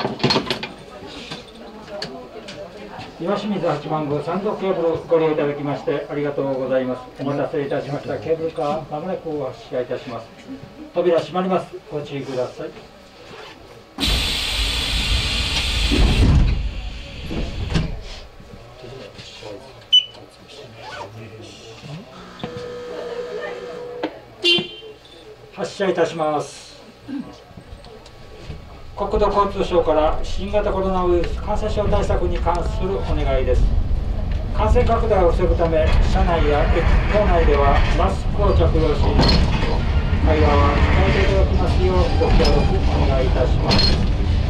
岩清水八幡宮参道ケーブルご利用いただきましてありがとうございます。お待たせいたしました。ケーブルカーまもなくお発車いたします。扉閉まります。ご注意ください。発車いたします。国土交通省から新型コロナウイルス感染症対策に関するお願いです。感染拡大を防ぐため、車内や駅構内ではマスクを着用し、会話は控えていただきますようご協力お願いいたします。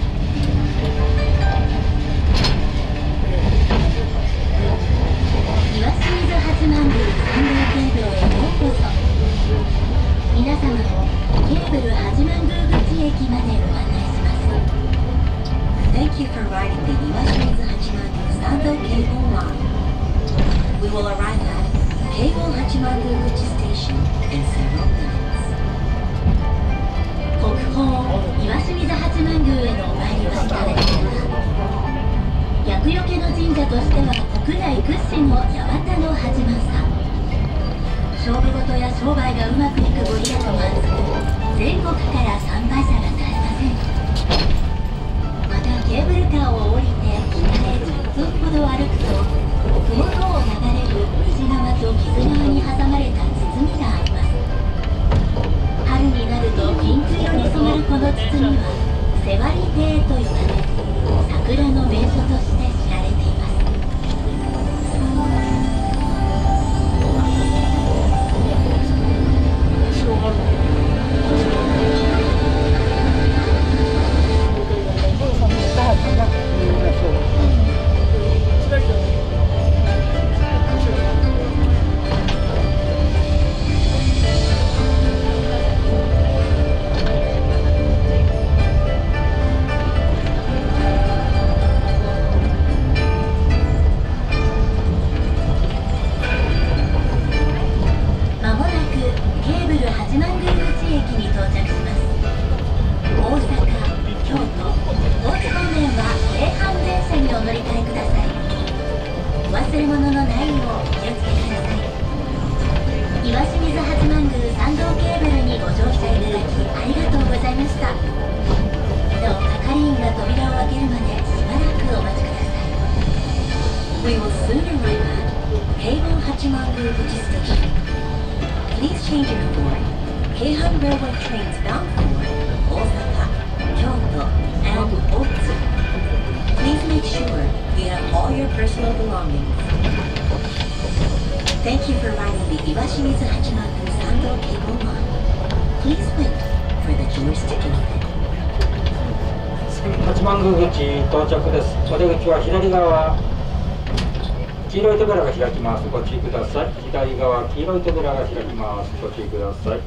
岩清水八幡宮参道ケーブルへようこそ。皆様をケーブル八幡宮口駅までご案内します。Thank you for riding the Iwashimizu Hachimangu Sando Cable Line. We will arrive at Cable Hachimangu-guchi Station in several minutes. 国宝岩清水八幡宮へのお参りをしただきは、厄除けの神社としては国内屈指の八幡の八幡さん。勝負事や商売がうまくいくご利益もある全国から参拝者が絶えません。またケーブルカーを降りて北へ10分ほど歩くと、麓を流れる宇治川と木津川に挟まれた堤があります。春になるとピンク色に染まるこの堤は瀬割亭と呼ばれ、桜の名所として知られています。We will soon arrive at Cable Hachimangu-guchi Station. Please change your for Keihan Railway trains bound for Osaka, Kyoto, and Otsu. Please make sure you have all your personal belongings. Thank you for riding the Iwashimizu Hachimangu Sando Cable Line. Please wait for the doors to open. 八幡宮口到着です。お出口は左側。黄色い扉が開きます。ご注意ください。左側、黄色い扉が開きます。ご注意ください。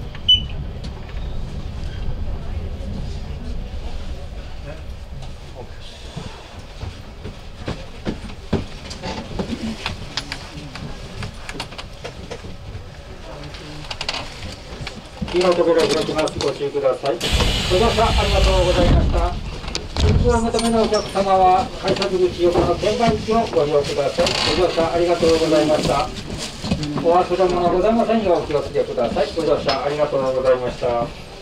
黄色い扉が開きます。ご注意ください。ご乗車ありがとうございました。緊急のためのお客様は改札口横の券売機をご利用ください。ご乗車ありがとうございました。お忘れ物ございませんようお気をつけください。ご乗車ありがとうございました。